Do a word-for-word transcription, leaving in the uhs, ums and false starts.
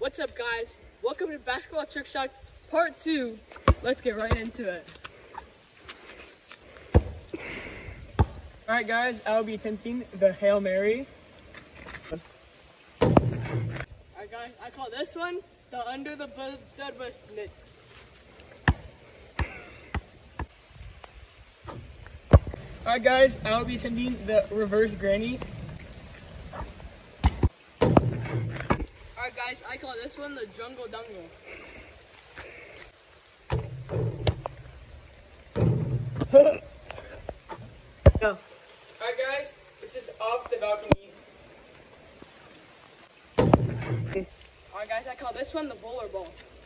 What's up, guys? Welcome to Basketball Trick Shots Part two. Let's get right into it. Alright guys, I'll be attempting the Hail Mary. Alright guys, I call this one the under the bud bush knit. Alright guys, I'll be attempting the reverse granny. Alright guys, I call this one the jungle dungle. Go. Alright guys, this is off the balcony. Alright guys, I call this one the bowler ball.